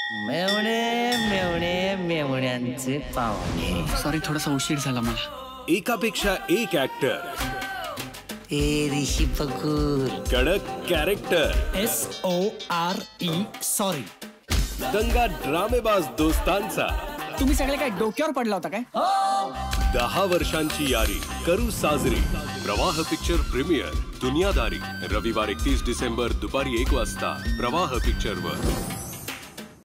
मेवणे मेवणे मेवण्यांचे पाहुणे. सॉरी, थोडासा उशीर झाला मला. एकापेक्षा एक ऍक्टर, ए ऋषी कपूर, कडक कॅरेक्टर, SORE सॉरी. दंगा ड्रामेबाज दोस्तांचा. तुम्ही सगळे काय डोक्यावर पडला होता काय? 10 वर्षांची यारी करू साजरी. प्रवाह पिक्चर प्रीमियर दुनियादारी रविवार 31 डिसेंबर दुपारी 1 वाजता प्रवाह पिक्चरवर.